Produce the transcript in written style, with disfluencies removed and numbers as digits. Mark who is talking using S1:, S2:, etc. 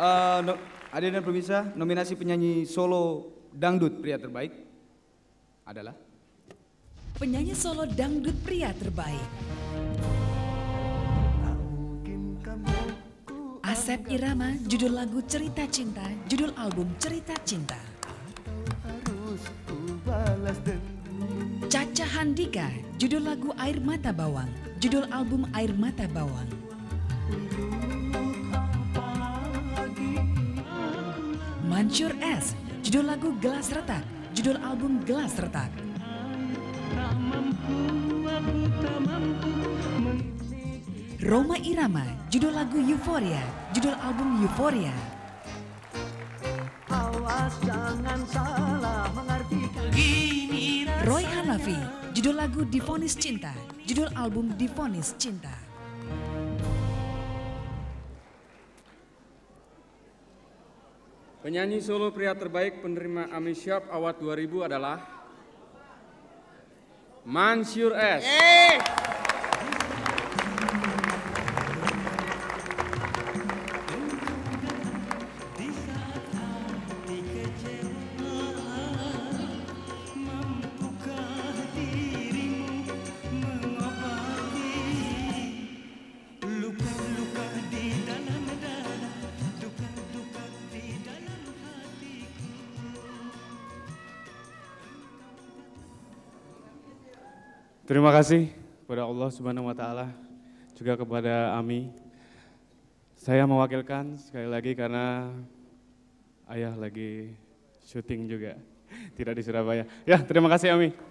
S1: Hadirin dan pemirsa, nominasi penyanyi solo dangdut pria terbaik adalah
S2: penyanyi solo dangdut pria terbaik Asep Irama, judul lagu Cerita Cinta, judul album Cerita Cinta. Caca Handika, judul lagu Air Mata Bawang, judul album Air Mata Bawang. Mansur S, judul lagu Gelas Retak, judul album Gelas Retak. Rhoma Irama, judul lagu Euforia, judul album Euforia.
S3: Awas jangan salah mengartikan.
S2: Roy Hanafi, judul lagu Divonis Cinta, judul album Divonis Cinta.
S4: Penyanyi solo pria terbaik penerima Amisiap Award 2000 adalah Mansur S. Terima kasih kepada Allah Subhanahu wa Ta'ala, juga kepada Ami. Saya mewakilkan sekali lagi karena ayah lagi syuting juga, tidak di Surabaya. Ya, terima kasih Ami.